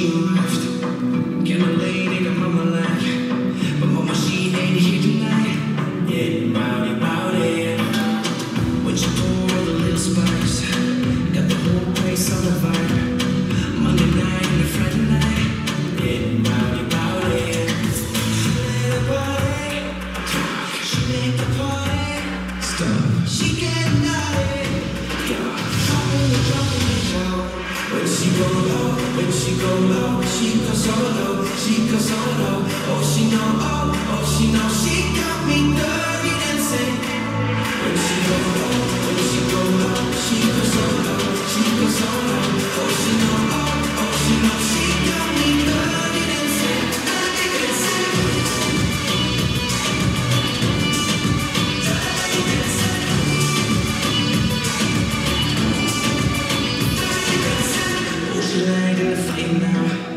she arrived. Kinda late in her mama like, but mama she ain't here tonight. Getting rowdy, rowdy. When she pour all the little spice, got the whole place on the vibe. Monday night and a Friday night. Getting rowdy, rowdy. She make the party stop. She get naughty. When she go low, she goes solo, she goes solo. Oh, she know, she got me dirty dancing. When she go low, she goes solo, she goes solo. Oh, she know, she got me dirty dancing, dirty dancing. Light in the flame now.